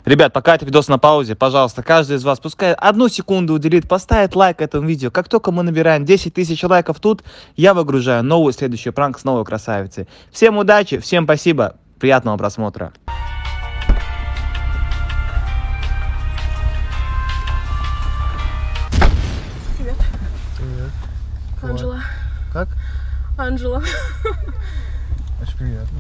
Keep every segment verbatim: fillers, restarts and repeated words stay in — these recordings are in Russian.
Ребят, пока это видос на паузе, пожалуйста, каждый из вас пускай одну секунду уделит, поставит лайк этому видео. Как только мы набираем десять тысяч лайков тут, я выгружаю новую следующую пранк с новой красавицей. Всем удачи, всем спасибо, приятного просмотра. Привет. Привет. Анжела. Как? Анжела. Очень приятно.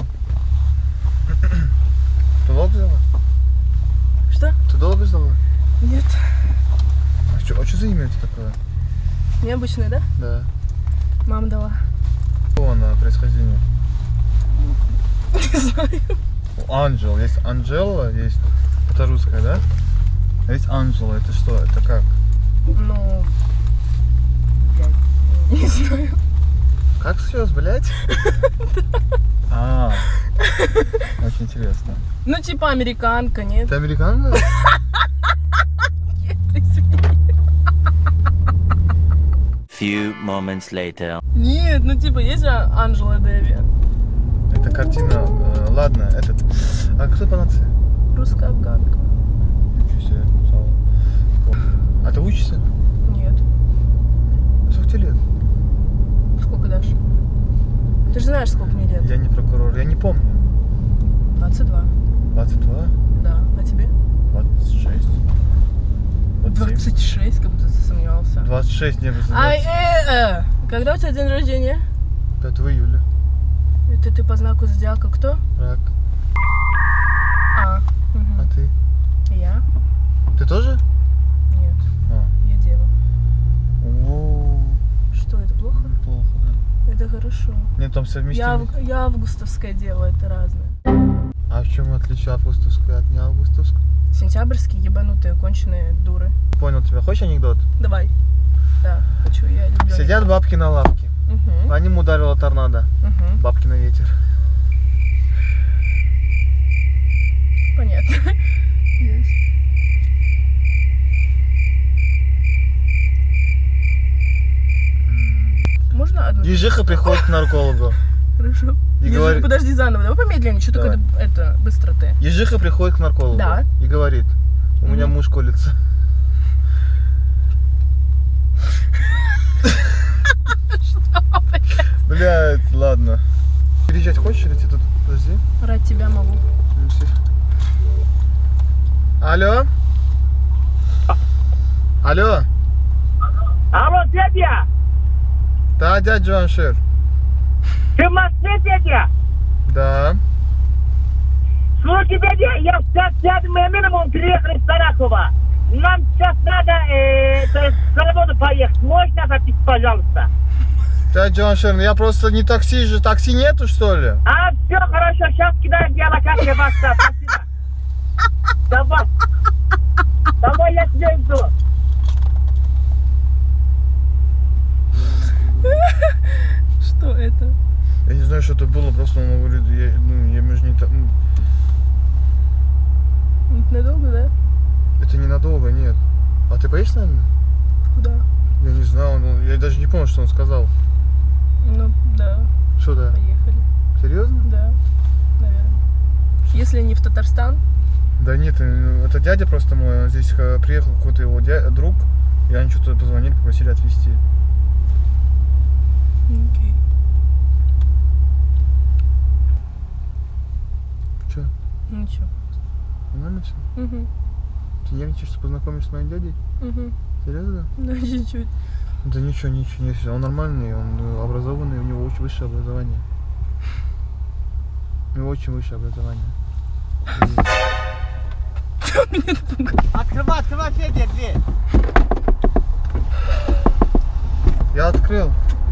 Ты долго ждала? Что? Ты долго ждала? Нет. А что, а что за имя у тебя такое? Необычное, да? Да. Мама дала. Какого она происхождения? Не знаю. Анжел. Есть Анжела, есть... Это русская, да? А есть Анжела. Это что? Это как? Ну... Блядь. Не знаю. Как сейчас, блядь? А, очень интересно. Ну, типа американка, нет? Ты американка? Нет, извини. Few moments later. Нет, ну типа есть же Анжела Дэви. Это картина... э, ладно, этот... А кто по нации? Русская афганка. Ничего себе, написала. А ты учишься? Нет. Сколько тебе лет? Сколько дашь? Ты же знаешь, сколько мне лет. Я не прокурор, я не помню. двадцать два. двадцать два? Да. А тебе? двадцать шесть. двадцать шесть, как будто ты сомневался. двадцать шесть, не было. Ай, э, э. Когда у тебя день рождения? пятого июля. Это ты по знаку зодиака кто? Рак. А. А Угу. ты? Я? Ты тоже? Нет. А. Я дева. О, Что, это плохо? плохо, да. Это хорошо. Нет, там Я, совместимо. ав- я августовская дева, это разное. А в чем отличие августовской от не августовской? Сентябрьские ебанутые, конченые дуры. Понял тебя. Хочешь анекдот? Давай. Да, хочу, я люблю. Сидят бабки на лавке. Угу. По ним ударила торнадо. Угу. Бабки на ветер. Понятно. Есть. Можно одну? Ежиха приходит к наркологу. Хорошо. И Ежи- говорит- Подожди заново, давай помедленнее, что Давай. такое это, быстро ты. Ежиха приходит к наркологу. Да. И говорит: у меня Мгм. муж колется. Блядь, ладно. Переезжать хочешь или тебе тут? Подожди. Рад тебя могу. Алло? Алло? Алло, Петя! Да, дядя Джаншир. Ты в Москве, Петя? Да. Слушай, Петя, я в пять пять минимум приехал из Тарасова. Нам сейчас надо э, то есть, на работу поехать. Можно записать, пожалуйста? Дядя Джаншир, ну я просто не такси же. Такси нету, что ли? А, все хорошо, сейчас кидаем геолокацию в WhatsApp. Спасибо. Давай. Давай, я тебя жду. Что это? Я не знаю, что это было, просто он говорит, я, ну, я между не так. Ну, Это надолго, да? это ненадолго, нет. А ты поедешь с нами? Куда? Я не знаю, ну, я даже не помню, что он сказал. Ну, да, Что да? поехали. Серьезно? Да, наверное. Если не в Татарстан, Да нет, э, это дядя просто мой, он здесь э, приехал какой-то его дя- друг, и они что-то позвонили, попросили отвезти. окей. Че, Ничего. нормально все? Угу. Ты нервничаешь, что познакомишься с моим дядей? Угу. Серьезно? Да, чуть-чуть. Да ничего, ничего, ничего, он нормальный, он э, образованный, у него очень высшее образование. У него очень высшее образование. Открывай, открывай, Федя, дверь. Я открыл.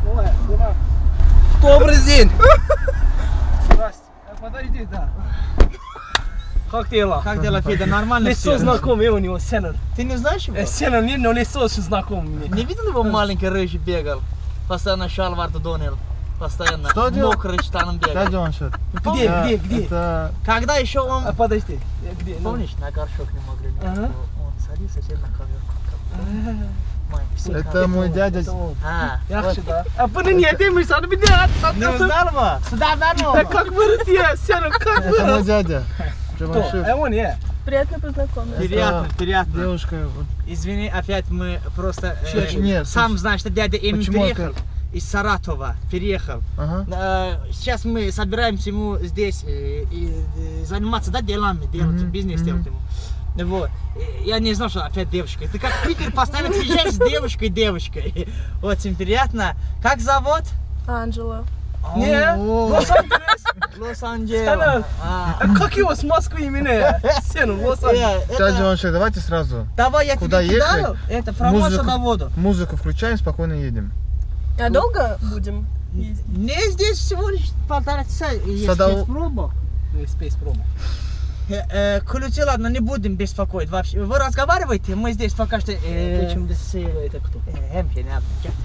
Добрый день. Здрасте. Подойди, да. Как дела? Как дела, Федя? Нормально Лицо все? знакомое у него, Сенер. Ты не знаешь его? Сенер, не, но лицо очень знакомое мне. Не видел его маленький рыжий бегал? Постоянно шалвар-то донил. Постоянно. Что делал? Мокрый штаном бегал. Дядя Джаншир. Где, где, где? Это... Когда еще он... А, подожди. Где? Ну. Помнишь, на горшок не могли? Ага. Он садится себе на ковер. Мой, все Это ковер. мой дядя. Это он. А, Yaxshi da. А buni niye demiyorsan bilad. не узнал его? Сюда Да вернулся. как вырос я, Сенер, как Это мой вырос. дядя. Кто? Джаншир. А он, я. Приятно познакомиться. Приятно, приятно. Девушка, вот, Извини, опять мы просто... э, Чё, нет, сам слушай, знаешь, что дядя Эмин почему переехал это- из Саратова. Переехал. ага. Э, Сейчас мы собираемся ему здесь э, и, э, заниматься, да, делами, делать, Мгм, бизнес мгм. делать ему. Вот. Э, Я не знал, что опять девушка. Ты как в Питер постоянно приезжаешь с девушкой, девушкой. Очень приятно. Как зовут? Анжела. Не, О, Лос-Анджелес. Лос-Анджелес. Sana. А. А как его с Москвы именно? Сену, Лос-Анджелес. Э, это- Дядя Иваншек, давайте сразу Давай я Куда тебе ехать? кидаю. Это Формоса Музыку. на воду. музыку включаем, спокойно едем. А долго будем ездить? Не, здесь всего лишь полтора часа. Есть Садов- спецпробу. Space Promo. Э, э, Ключи, ладно, не будем беспокоить вообще. Вы разговариваете, мы здесь пока что... э, Причем здесь это кто? э, hem seni yapacak.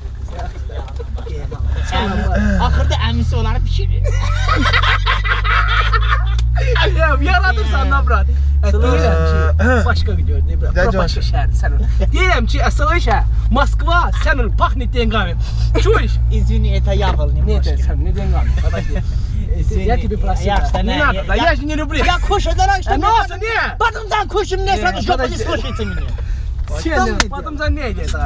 Ahırda əmisi olanı pişirir. Я, я рядом со мной, брат. Э, Başka gidiyor, ne брат? Дядя Про başka Ваня. şehir sen. Diyelim ki, слышишь, Москва, sen пахнет деньгами. Чуешь? Извини, это я был Нет, немножко. sen не деньгами, подожди. Извини, Я тебе просил. я что, Не не, надо, я- да я же не люблю. Я кушаю, да раньше, Э, что носа, не! Потом там кушаю, мне сразу Не, жопа не подожди. слушается меня. Sen потом за ней где-то.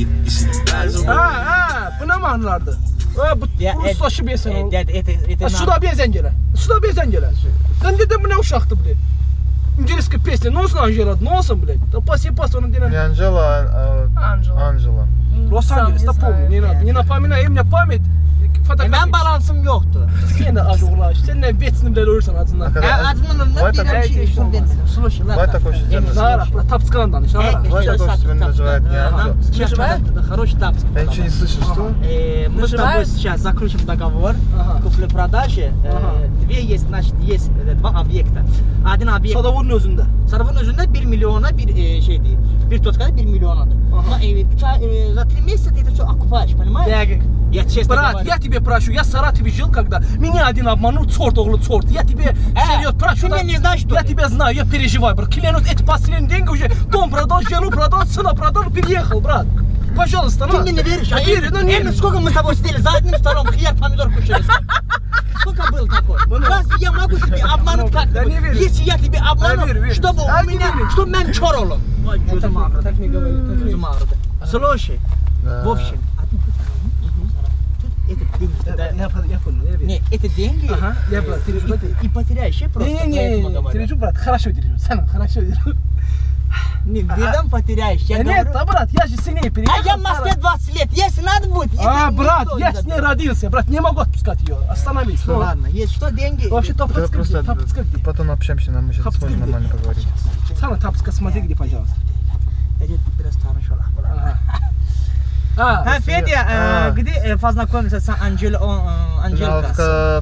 Ha, ha, bu ne manlardı? Ha, bu Ya, bu et- saçı bir sen Э, ol. дядя, это, это А нам- сюда без Анджела. Сюда без Анджела. Sen dedim bu ne uşaktı блядь? İngilizce песня. Ne olsun Анджела? Ne olsun блядь? Да паси пас onun Не динамик. Анжела, а Анжела. Анжела. М, Лос-Анджелес, сам да знаю. помню, не надо. Не напоминай, мне память. E, ben Фотографии. balansım yoktu. Sen de acı ulaş. Sen ne betsin bile ölürsen А ağzından. когда- А админ Давай не такой- берем что верно. Слушай, ладно. Давай такой сейчас Эмин, сделаем. Зара, про тапскан данış. Э, Зара. Давай сейчас такой, что тебя тапка, называют тапка. не Э, Анжела. нам сейчас Называют? надо хороший тапск. Я ничего не слышу, что? Э, Мы с тобой Называют? сейчас заключим договор Ага. купли-продажи. Э, Ага. Две есть, значит, есть э, два объекта. Один объект. Sadavurun özünde. Sarıfın özünde bir milyona bir e, şey değil. Bir toskada bir milyonadır. Ага. Но э, üç ay, э, за три месяца ты это все окупаешь, понимаешь? Дягик. Я честно Брат, говорю. я тебе прошу, я в Саратове жил, когда меня один обманул, цорт, оглу, цорт. Я тебе серьезно прошу. ты да, меня не знаешь, что Я ли? тебя знаю, я переживаю, брат. Клянусь, эти последние деньги уже дом продал, жену продал, сына продал, переехал, брат. Пожалуйста, Ты на. мне не веришь? Я А верю, ну не. Эмин, сколько мы с тобой сидели за одним столом, хер, помидор кушали? Сколько был такой? Разве я могу тебе обмануть Да как-то? не верю. Если я тебе обману, верю, верю. чтобы А у не меня, верю. чтобы мен чор олом. Ой, gözüm ağrıdı. Так не говори, так не Gözüm ağrıdı. Слушай, Да. в общем, один тут это деньги, Да, да, Я понял, я понял, я верю. не, это деньги, Ага, я брат, и, переживай. и потеряешь, я просто поэтому Не-не-не, говорю. тережу, брат, хорошо тережу, сам хорошо тережу. Не, бедам потеряешь, я Да нет, говорю. да, брат, я же с ней А переехал. я в Москве двадцать лет, если надо будет, А, это брат, никто я не с ней заберет. родился, брат, не могу отпускать ее. Остановись. Ну ну. ладно, есть что, деньги? Вообще Давай тапочка где? просто Тапочка где? потом общаемся, нам мы сейчас Тапочка сможем где? нормально поговорить. Sana тапочка смотри где, пожалуйста. Идет biraz tanış olalım. Ага. А, Ha Fedya, А. e, где э, познакомился с Анджело, э, Анжелкой? В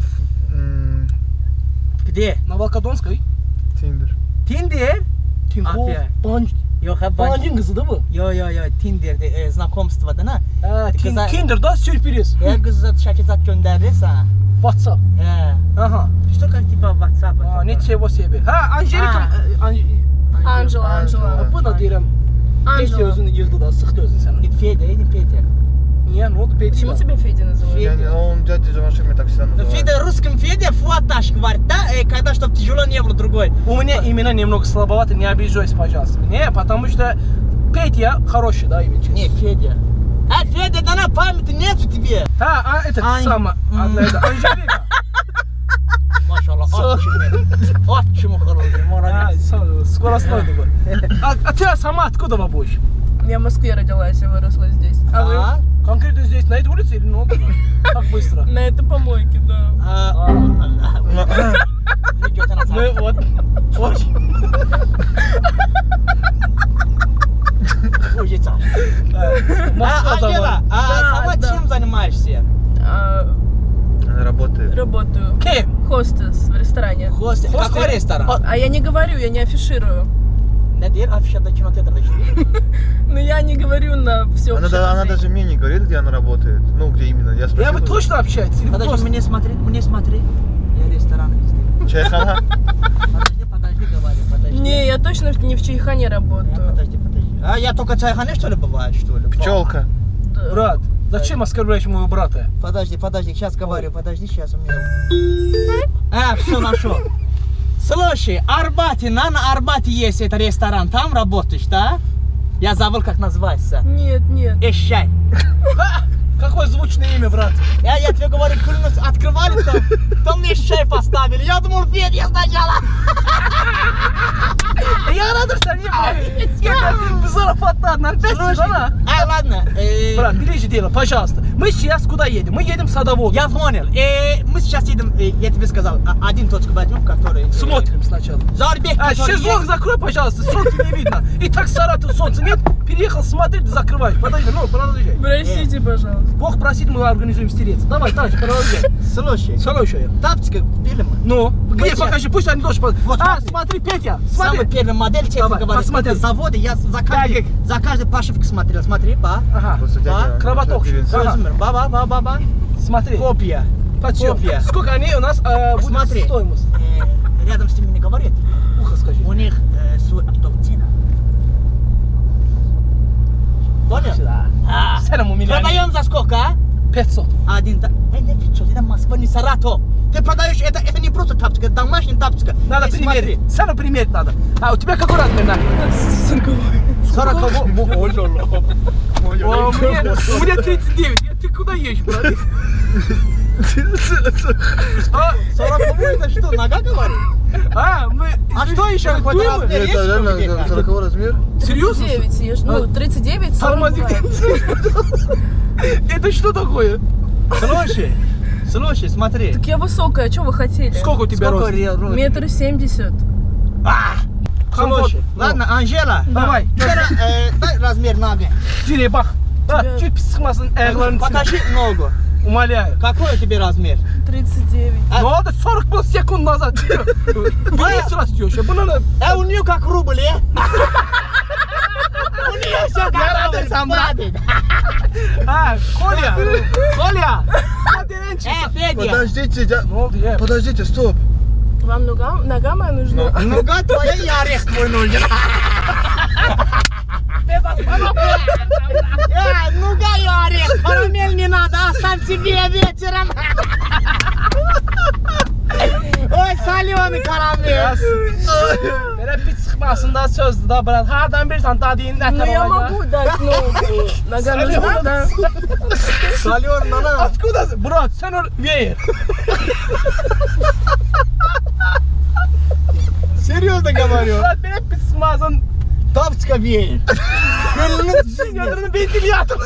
Где? на Волкодонской. Тиндер. Tinder? Тинькофф. Афия. Банч. Yok hep ben... Банчин kızı değil mi? Yo yo yo Tinder'de e, знакомство da ne? Ha, Kıza- Tin- Tinder'da sürpriz. Her kız zat şakir zat gönderdi sana. WhatsApp. He. Ага. Что как типа WhatsApp? А, ничего себе. Ha, Angelika. Ha. e, An- Анжела, Анжела. Анжела. Bu da diyelim. Peti Анжела. özünü yığdı da sıktı özünü sana. Git Fedya, gidin Fedya. Niye? Ne oldu Peti? Почему тебя Федя называют? Я не- Он дядя Иваншек меня так всегда называет. Федя русским Федя фуаташ говорит, да? Э, когда чтоб тяжело не было другой. У меня имена немного слабовато, не обижайся, пожалуйста. Не, потому что Петя хороший, да, имя честно. Не, Федя. А, Федя, да на памяти нету тебе. А, а этот Ань- самый, М. одна это, Анжелика. Maşallah, at kimi. At kimi kırıldı, А, молодец. со- скоростной такой. А, а ты сама откуда будешь? Я в Москве родилась и выросла здесь. А вы? А? Конкретно здесь, на этой улице или на Олдена? Так быстро. На этой помойке, да. А, идет она Мы сама. вот, вот. Ой, Саша. Москва А, Анжела, завод. а Да, сама да. чем занимаешься? А, Она работает. работаю. Кем? Хостес в ресторане. Хостел. Хостел. Какой ресторан? А я не говорю, я не афиширую. Ne diyor? Afişada кинотеатр değil. Но я не говорю на все. Она, да- она даже мне не говорит, где она работает. Ну, где именно. Я Я спросил. вы точно общаетесь? Или Подожди, просто? мне смотри, мне смотри. Я ресторан везде. Чайхана. Подожди, подожди, говорю, подожди. Не, я точно не в чайхане Я, работаю. Подожди, подожди. А я только в чайхане, что ли, бывает, что ли? Пчелка. Да. Брат, зачем оскорбляешь моего брата? Подожди, подожди, сейчас говорю, подожди, сейчас у меня... А, все нашел. Слушай, Арбате, на, на Арбате есть это ресторан, там работаешь, да? Я забыл, как называется. Нет, нет. Эщай. Какое звучное имя, брат. Я, я тебе говорю, клянусь, открывали там, там мне чай поставили. Я думал, Федя сначала. Я рад, что они зарплата нормально. А, ладно. э, Брат, берите дело, пожалуйста. Мы сейчас куда едем? Мы едем в Садовод. Я понял. Э, мы сейчас едем, э, я тебе сказал, а- один точку возьмем, который... э, Смотрим сначала. Зарбек, А, который шезлонг есть. закрой, пожалуйста, солнце не видно. И так Саратов солнца нет, переехал смотреть, закрываешь. Подожди, ну, продолжай. Простите, пожалуйста. Бог просит, мы организуем стереться. Давай, дальше, продолжай. Слушай, Слушай. тапочка белым. Ну, где сейчас- покажи, пусть они тоже... под- Вот А, смотри. смотри, Петя, Самый смотри. первый модель, честно Давай, говоря, посмотри. это заводы, я за каждый, Так, за каждый пошивку смотрел, смотри, ба. Ага, Просто дядя, кровоток. дядя, Ага. Размер, ба, ба, ба, ба, ба. смотри. Копия. Почем? Копия. Сколько они у нас э, будет Смотри. стоимость? Э, рядом с ними не говорит. Ухо скажи. У них э, свой оптовый цена. Понял? Сюда. А. Сенам у меня. Продаем за сколько, а? пятьсот. Один, та- э, не пятьсот, это Москва, не Саратов. Ты продаешь, это, это не просто тапочка, это домашняя тапочка. Надо Э, примерить. Сену примерить надо. А у тебя какой размер на? Сороковой. О, у меня, у меня тридцать девять. Я- Ты куда едешь, брат? А, Сороковой, это что, нога говорит? а, мы... А что еще какой-то Думаю, размер есть? Это что реально где-то? сороковой размер? Серьезно? тридцать девять, я ж- ну, тридцать девять, сорок Тормози. бывает. Это что такое? Слушай, слушай, смотри. Так я высокая, а что вы хотели? Сколько у тебя Сколько рост? ре- рост? Метр семьдесят. А, слушай, Ну, ладно, Анжела. Давай. Теперь, э, дай размер ноги. Жире, бах. Да, Тебя- чуть психмасын, эгларын. Покажи ногу. Умоляю. Какой у тебя размер? тридцать девять. А- Ну, это сорок был секунд назад. Вниз растешь. Bunu надо... А у нее как рубль, э? У нее все как рубль, somebody. А, Коля. Коля. Э, Федя. Подождите, дя- Ну, я- подождите, стоп. Вам нога, нога моя нужна? Нога твоя и орех твой нужен. Э, нога и орех. Карамель не надо, оставь себе вечером. Ой, соленый карамель. Böyle bir çıkmasında sözdü da bırak. Hardan bir tane daha deyin. Ну я могу дать ногу. Нога нужна, да? Соленый, надо. Откуда? Брат, sen or ver. Серьезно говорю. Брат, böyle bir çıkmasın. Тапочка веет. Yadırını beytini yatır.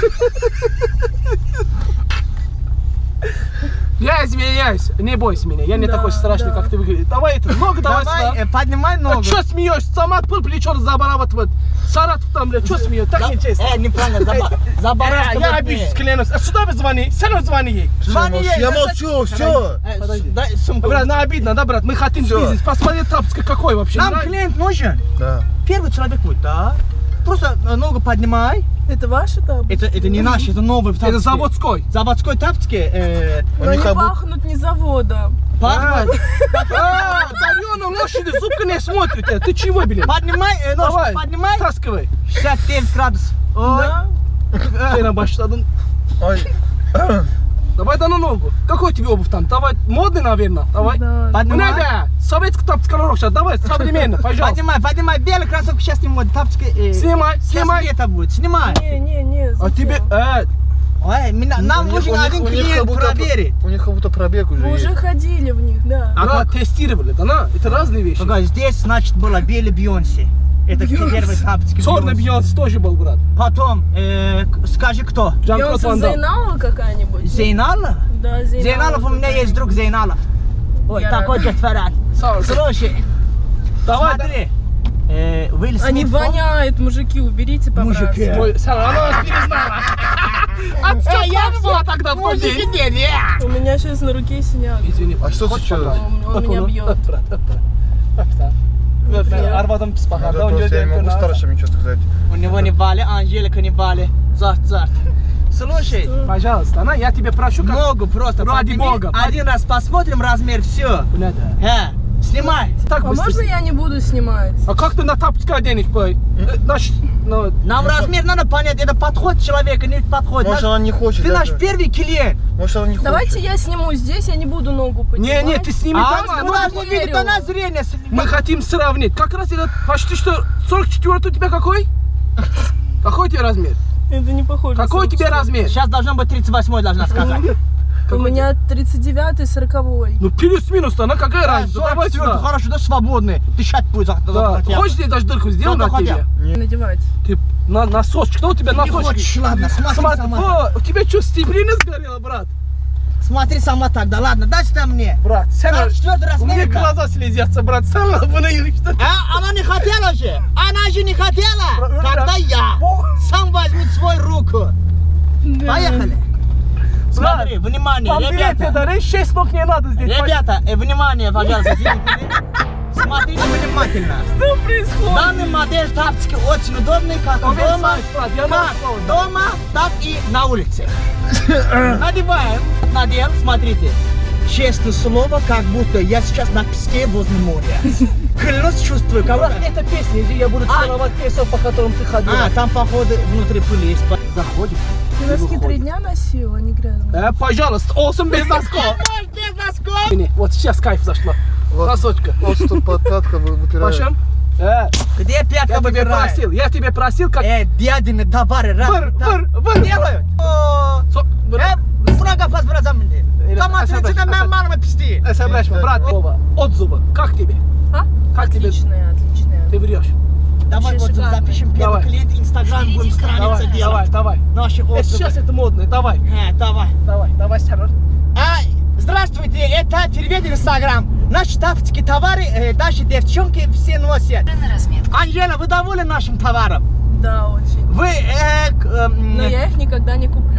Я извиняюсь, не бойся меня, я не Да, такой страшный, да. как ты выглядишь. Давай это, ногу давай Давай, сюда. э, поднимай А ногу. чё смеешься? Сама отпыл, плечо забарабатывает. Саратов там, блядь, чё смеешь? Так Да- нечестно. Э, неправильно, за, ба- за Э, барашка. я вот обижусь, не. клянусь. А сюда звони, сюда звони ей. Звони ей. Я да- молчу, все. Э, Подожди. Дай сумку. Брат, ну обидно, да, брат? Мы хотим Всё. бизнес. Посмотри, тапочка какой вообще. Нам нравится? клиент нужен. Да. Первый человек будет, да? Просто э, ногу поднимай. Это ваши там? Это, это не наш, это новый тапочки. Это заводской. Заводской тапочки. Э, У Но них они как будто- пахнут не заводом. пахнут. А, Дарёна, лошади, зубка не смотрит. Ты чего, блин? Поднимай, э, ножку Давай, поднимай. таскивай. шестьдесят девять градусов. Ой. Да? Ты başladın. Ой. Давай да на ногу. Какой тебе обувь там? Давай, модный, наверное. Давай. Да. Ну Поднимай. надо. Советский тапочкалар окшат. Давай, современно, пожалуйста. Поднимай, поднимай. Белый кроссовок сейчас не модный. Тапочки. Э, Снимай, сейчас снимай. лето будет. Снимай. Не, не, не. А зачем? тебе, э, Ой, меня- нам У них- нужен у них- один у них клиент как будто- проверить. У них как будто пробег уже Мы уже есть. ходили в них, да. а как тестировали, да на? Это разные вещи. Погоди, здесь, значит, было белый Бейонсе. Это Бейонсе. первый тапочки. Черный Бейонсе. Бейонс тоже был, брат. Потом, э, к- скажи, кто? Жан-Клод Бейонсе Ван Дам. Зейнала какая-нибудь? Зейнала? Да, Зейнала. Зейналов, у меня есть друг Зейналов. Ой, Я такой рада. детворят. Сау- Слушай, Давай, смотри. Э, Уилл Они Смит, помнишь? воняют, мужики, уберите, по-братски. Мужики. Ой, Сара, она нас перезнала. А что Э, я была тогда в тот Мужики, день? нет, я. У меня сейчас на руке синяк. Извини. А что случилось? Он, он меня бьет. Öp, brат, öp, brат. Öp, да. Öp, Я- Arvadım pis bakar. Да, Da önce просто я не de могу старшим ничего сказать. У него не бали, а Анжелика не бали. Зарт, зарт. Слушай, Пожалуйста, она, я тебе прошу, как... ногу просто Ради подними. бога. Один раз посмотрим размер, все. Bu ne de? Э, снимай. Так А быстро. можно я не буду снимать? А как ты на тапочка оденешь, бой? Э, Наш Ну, Нам размер надо понять, это подход человека, не подход. Может, Наш- она не хочет. Ты наш даже. первый клиент. Может, она не Давайте хочет. я сниму здесь, я не буду ногу поднимать. не, не, ты сними А там, а мы ну, должны не видеть верю. на зрение. мы хотим сравнить. Как раз это почти что сорок четвёртый у тебя какой? Какой у тебя размер? Это не похоже. Какой у тебя размер? Сейчас должно быть тридцать восьмой, должна сказать. У меня тридцать девятый, сороковой. Ну, плюс-минус, она какая разница? Давай сюда. Хорошо, да свободный. Дышать будет. за- Да. за- Хочешь, я даже дырку сделаю Да, на да, тебе? Надевать. Ты на носочек. Что у тебя Не носочки? хочешь, ладно, смотри Смотри, сама. о, у тебя что, стеблина сгорела, брат? Смотри сама тогда, ладно, дай сюда мне. Брат, сорок четвёртый у меня размер. глаза слезятся, брат. Сам bunu что? А, она не хотела же. Она же не хотела. Бра- Когда я сам возьму свою руку. Поехали. Смотри, внимание, Помбилет ребята. это, шесть ног не надо здесь. Ребята, э, внимание, пожалуйста, зрители. Смотрите внимательно. Что происходит? Данная модель тапочки очень удобная, как дома, Оверсайз, брат, я как нашел, да. дома, так и на улице. Надеваем, надел, смотрите. Честное слово, как будто я сейчас на песке возле моря. Клянусь, чувствую, как Брат, будто... это песня, где я буду А. целовать песок, по которым ты ходил. А, там, походу, внутри пыли есть. Заходим. Ты носки три дня носил, они грязные. Э, пожалуйста, олсун без носков. Может, без носков? Не, Вот сейчас кайф зашла. Вот. Носочка. Вот что под пятка выпирает. Пошем? Э, Где пятка я тебе выбирает? просил, я тебе просил, как... Э, дядины товары раз Выр, так выр, выр. делают. О, Со- выр. Э, строго подбросам. Или- Смотрите, Асабаш, на меня Асабаш. мало писти. Э, Собрачма, брат, Вова, отзывы. Как тебе? А? Как тебе? Отличная, отличная. Ты врешь. Давай Вообще вот шикарно. запишем первый Давай. клиент, Инстаграм будем страница Давай, давай, делать. давай. Наши Э, отзывы. Сейчас это модно, давай. Э, давай. Давай, давай, Сарвар. А, здравствуйте, это телевизор Инстаграм. Наши тафтики товары, э, даже девчонки все носят. Анжела, вы довольны нашим товаром? Да, очень. Вы, э, к- эм, Но я их никогда не куплю.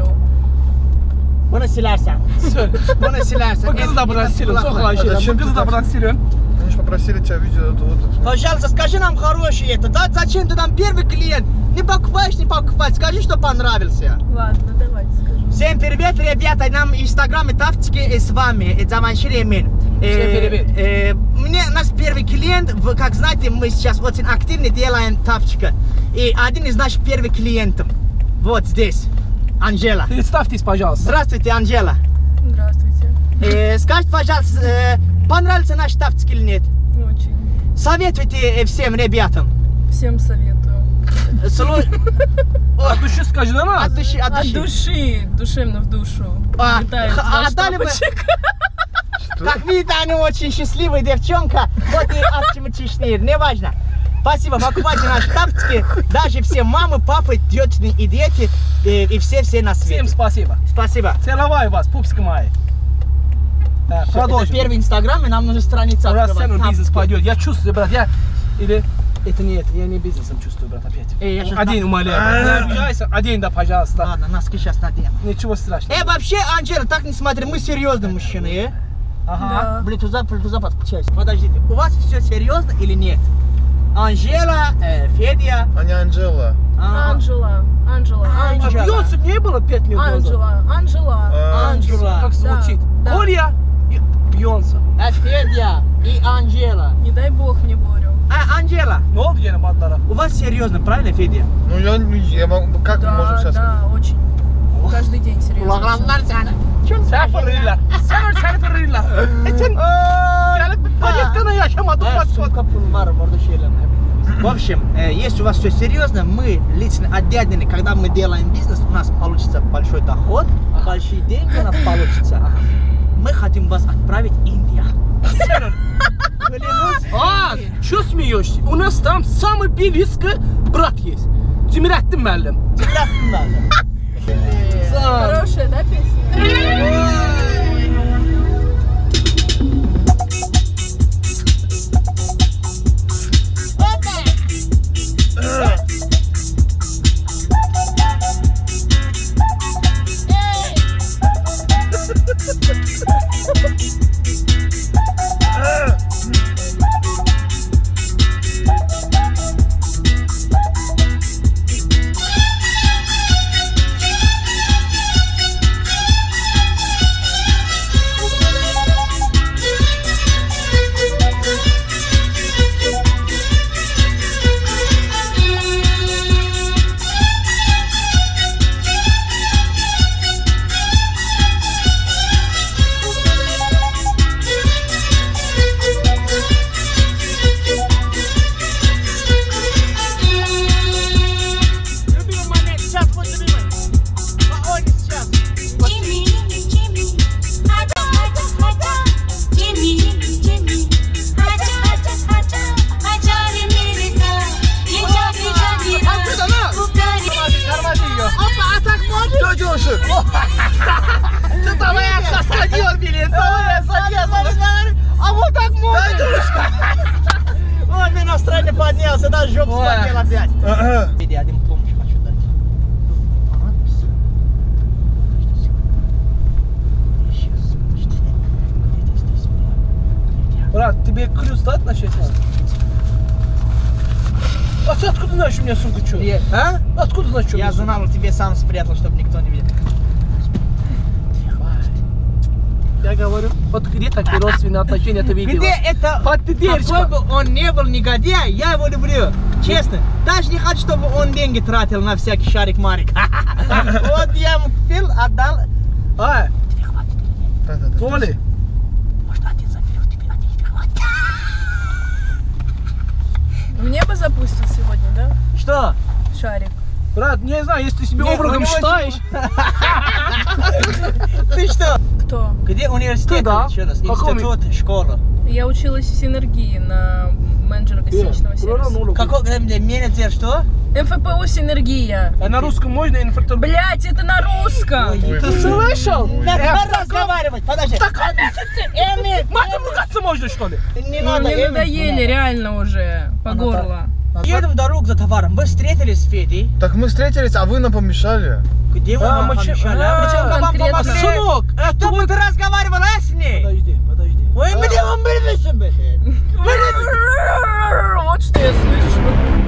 Bunu silersen. Bunu silersen. Bu kızı da bırak silin, çok aşırı. Зачем Bu ты kızı da так? bırak silin. Они же попросили тебя видео. это вот. Пожалуйста, скажи нам хороший это, да? Зачем ты нам первый клиент? Не покупаешь, не покупаешь, скажи, что понравился. Ладно, давайте скажу. Всем привет, ребята, нам Инстаграм и тафтики и с вами, Заваншири Эмин. Всем привет. Э, мне наш первый клиент, вы, как знаете, мы сейчас очень активно делаем тафтика. И один из наших первых клиентов, вот здесь, Анжела. Представьтесь, пожалуйста. Здравствуйте, Анжела. Здравствуйте. Э, скажите, пожалуйста, э, понравился наш тафтик или нет? Очень. Советуйте э, всем ребятам. Всем советую. Слу- От души скажи на От нас. души, от От души. души, душевно в душу. А, Летает х- ваш отдали бы- тапочек. Как видно, она очень счастливая девчонка. Вот и оптимистичнее, не важно. Спасибо, покупайте наши тафтики. Даже все мамы, папы, тети и дети, и, и все-все на свете. Всем спасибо. Спасибо. Целоваю вас, пупсик мои. Да, Это продолжим. первый инстаграм, и нам нужно страница Раз открывать. цену бизнес Тафтики. пойдет. Я чувствую, брат, я... Или... Это не это, я не бизнесом чувствую, брат, опять. Э, я щас Один на- умоляю. Не обижайся, один, да, пожалуйста. Ладно, носки сейчас наденем. Ничего страшного. Э, вообще, Анжела, так не смотри, мы серьезные мужчины, э? Ага. Да. Блютуза, блютуза подключайся. Подождите, у вас все серьезно или нет? Анжела, э, Федя. А не Анжела. а, Анжела. Анжела. А Анжела. Бейонсе не было пять минут назад? Анжела. Анжела. А, Анжела. Как звучит? Да, да. Коля и Бейонсе. э, Федя и Анжела. Не дай бог мне Борю. А, Анжела, Ne oldu gene badlara? у вас серьезно, правильно, Федя? Ну я, ну, я могу, как мы можем Да, сейчас? да, очень. Каждый день серьезно. Kulaklanlar sana. Çok Sen fırlayla. Sen öyle seni fırlayla. E sen gelip bir paketkana yaşamadın Да, bak. сумка пулмар, морда щелем. В общем, э, если у вас все серьезно, мы лично от дядины, когда мы делаем бизнес, у нас получится большой доход, большие деньги у нас получится. Мы хотим вас отправить в Индию. Клянусь. А, что смеешься? У нас там самый близкий брат есть. Cimrettin müəllim. Cimrettin müəllim. Хорошая, да, песня? так можешь? Вот мне настроение поднялся, даже жопу схватил опять. Иди, один помощь хочу дать. Брат, тебе ключ дать начать надо? А ты откуда знаешь, у меня сумка что? А? Откуда знаешь, что? Я знал, тебе сам спрятал, чтобы никто не видел. Я говорю, вот где такие родственные отношения ты видела? Где это? Поддержка. Какой бы он не был негодяй, я его люблю. Честно. Даже не хочу, чтобы он деньги тратил на всякий шарик-марик. Вот я ему купил, отдал. А, Да-да-да. Толи, Может, один заберет тебе, один тебе хватит. В небо запустил сегодня, да? Что? Шарик. брат, не знаю, если ты себе Не, образом у него считаешь. Ты что? Кто? Где университет? Ты, да. Еще раз. Какой Институт, школа. Я училась в Синергии на менеджера гостиничного сервиса. Какой где менеджер, что? МФПУ Синергия. А на русском можно инфраструктуру? Блять, это на русском! Ой, Ты ой, слышал? ой, ой. Надо Я в таком- разговаривать, подожди. Так, Эми, матом ругаться можно, что ли? не Ну, надо, мне Эми, не надоели надо. реально уже по Она горло. Едем дорогу за товаром. Мы встретились с Федей. Так мы встретились, а вы нам помешали. Где мы А, вам мы че- помешали? а, А мы чем вам конкретно. помогли? Сынок, это Чтобы вот... ты разговаривала с ней. Подожди, подожди. Ой, мне вам были себе. Вот что я слышу.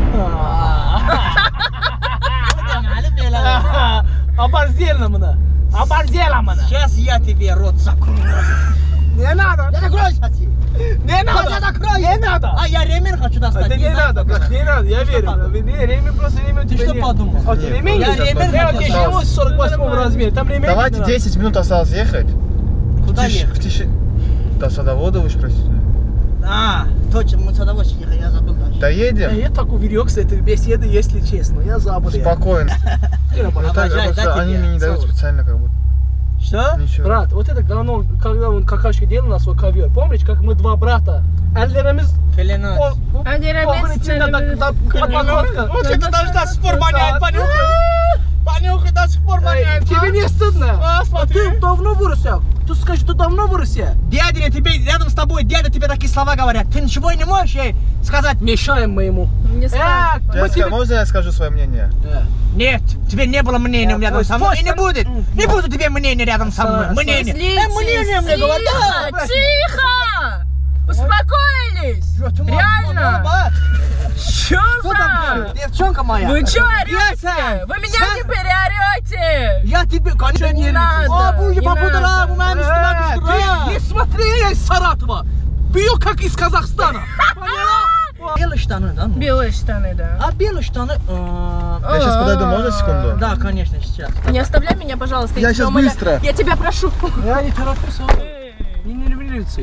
Оборзела мна. Оборзела мна. Сейчас я тебе рот закрою. Не надо. Я закрою сейчас. Не надо. Я закрою. Не надо. А я ремень хочу достать. Это не надо, брат, не надо, я верю. подумал? Не, ремень просто ремень у Ты тебя что нет. подумал? А у тебя Нет, ремень я есть? ремень Я хотел тебе достать. живу в сорок восьмом размере, там ремень Давайте не надо. десять минут осталось ехать. Куда Тише- ехать? в тише- До садовода вы спросите. А, точно, мы с удовольствием ехали, я забыл даже. Доедем? Я так увлекся этой беседы, если честно, я забыл. я. Спокойно. Ты работаешь. Ну, так, Обожаю, просто да, они тебе? мне не дают Слава. специально как будто. Что? Ничего. Брат, вот это говно, когда он какашки делал на свой ковер, помнишь, как мы два брата, элlerimiz Клянусь. Элlerimiz подбородка. Вот это даже до сих пор воняет, понюхай. Понюхай, до сих пор воняет. Тебе не стыдно? А, А смотри. ты давно выросся? Ты скажи, ты давно выросся? Дядя, тебе рядом с тобой, дядя тебе такие слова говорят. Ты ничего не можешь ей сказать? Мешаем мы ему. Не Э, скажешь. Я мы ска- тебе- Можно я скажу свое мнение? Нет, тебе не было мнения Я рядом со мной и не просто- будет. Не будет тебе мнения рядом со мной. Со- Мнение. Слите, Э, мнение мне говорят. тихо, Да, тихо! Успокоились! Чё, ты Реально? молодец, Чё Что там, за? девчонка моя? Вы чё Яся, орёте? Вы меня Ся- теперь орёте! Я тебе, конечно, Не надо, О, боже, не попутала, надо. у меня не Э, смогу ты не смотри, я из Саратова. Бью, как из Казахстана. Поняла? Белые штаны, да? ну? Белые штаны, да. А белые штаны... э, Я сейчас подойду, можно секунду? Да, конечно, сейчас. Не оставляй меня, пожалуйста. Я тебя щас умоляю. быстро. Я тебя прошу. Я не тороплюсь. Не не люблю лицей.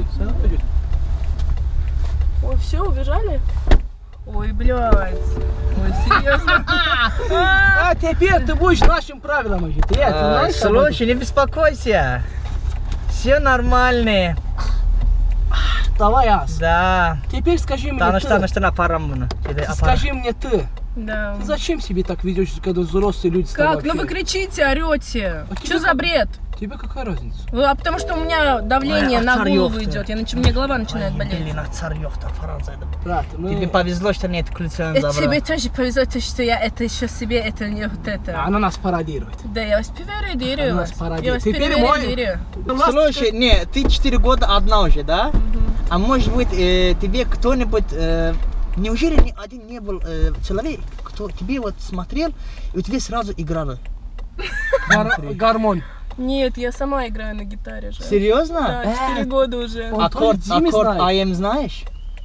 Ой, все, убежали? Ой, блядь. Ой, серьезно. А теперь ты будешь нашим правилам жить. Я, ты А, знаешь, об этом? Слушай, не беспокойся. Все нормально. Давай, Ас. Да. Теперь скажи мне Таныш, ты. таныш, на парамбуна. Скажи мне ты. Да. Ты зачем себе так ведешь, когда взрослые люди с тобой Как? Ну вы общаются? кричите, орете. А Что тебе за как? бред? Тебе какая разница? Ну, А потому что у меня давление Ой, на оцарёх голову ты. идет. Я нач... Мне голова начинает болеть. Блин, царёх-то, Франция. Брат, мы... Тебе повезло, что нет ключа И забрал. тебе тоже повезло, то, что я это еще себе, это не вот это. Она нас пародирует. Да, я вас переверю. Она нас Я пародирует. вас Теперь мой... переверю. Слушай, не, ты четыре года одна уже, да? А может быть, э, тебе кто-нибудь... э, неужели ни один не был э, человек, кто тебе вот смотрел, и у тебя сразу играло? Гар- Гармонь. Нет, я сама играю на гитаре же. Серьезно? Да, четыре года уже. Он Аккорд, твой Диме аккорд знает. ай эм знаешь?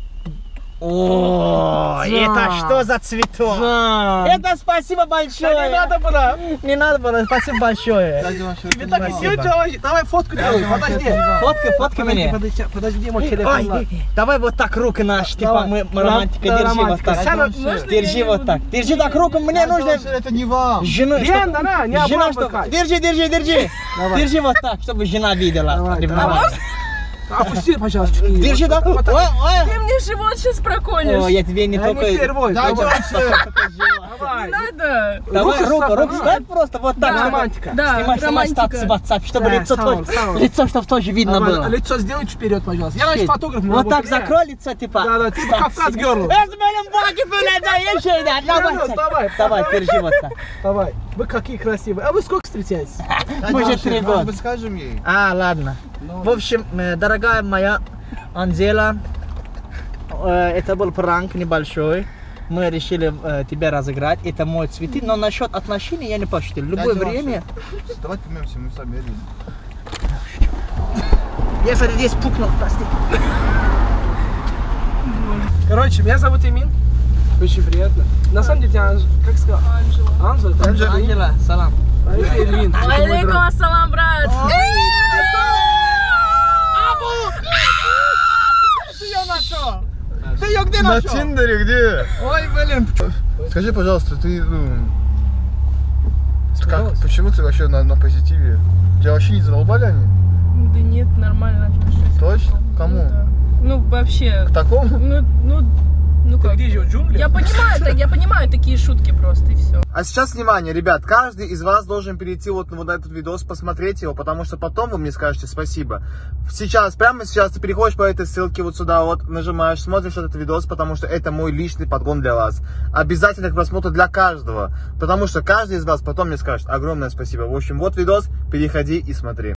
О, Да. это что за цветок? Да. Это спасибо большое. Да не надо было. Не надо было, спасибо большое. Тебе так и сделать, давай, давай фотку делай, подожди. Фотка, фотка Подожди, мне. подожди, подожди, мой телефон. Ой, ладно. давай вот так руки наши, типа Давай. мы, мы Да, романтика, да, держи вот романтика. так. Сяна, можно Держи я не вот буду? так. Держи так руку, мне нужно... Это не вам. Жену, Лен, да, не жена, обманывай. чтобы... Держи, держи, держи. Давай. Держи вот так, чтобы жена видела. Давай, ревновала. Опусти, пожалуйста. чуть-чуть. Держи, да? Вот так. Ой, ой. Ты мне живот сейчас проколешь. О, я тебе не Я только... не впервой. Да, Давай. Не надо. Давай, Руку руку, ставь, руку да. ставь просто вот так. Да. чтобы- Романтика. Да, Снимай, снимай романтика. статус в WhatsApp, чтобы Да, лицо, сам, тоже, сам. лицо, чтобы тоже видно Давай, было. лицо сделай чуть вперед, пожалуйста. Я раньше фотограф. Вот так закрой лицо, типа. Да, да, типа Кавказ Герл. Давай, Давай, держи вот так. Давай. Вы какие красивые. А вы сколько встречаетесь? Мы же три года. Мы скажем ей. А, ладно. В общем, э, дорогая моя Анзела, э, это был пранк небольшой. Мы решили э, тебя разыграть. Это мой цветы. Но насчет отношений я не пошутил. Любое Дайте время... Давай помемся, мы сами рядом. Я, кстати, здесь пукнул, прости. Короче, меня зовут Эмин. Очень приятно. На самом деле, тебя, Анж- как сказал? Анжела. Анжела. там же Эмин. Анжела, салам. А это Эльвин. это мой Алейкум брат. ассалам, брат. Ты ее нашел? Ты ее где На нашел? Тиндере где? Ой, блин. Скажи, пожалуйста, ты, ну, как, Испугалась? почему ты вообще на, на позитиве? Тебя вообще не задолбали они? Да нет, нормально отношусь. Точно? К кому? Ну, да. Ну, вообще. К такому? Ну, ну, ну Ты как? где живешь? В джунглях? Я понимаю, так, я понимаю такие шутки просто, и все. А сейчас внимание, ребят, каждый из вас должен перейти вот на вот этот видос, посмотреть его, потому что потом вы мне скажете спасибо. Сейчас, прямо сейчас ты переходишь по этой ссылке вот сюда вот, нажимаешь, смотришь этот видос, потому что это мой личный подгон для вас. Обязательно к просмотру для каждого, потому что каждый из вас потом мне скажет огромное спасибо. В общем, вот видос, переходи и смотри.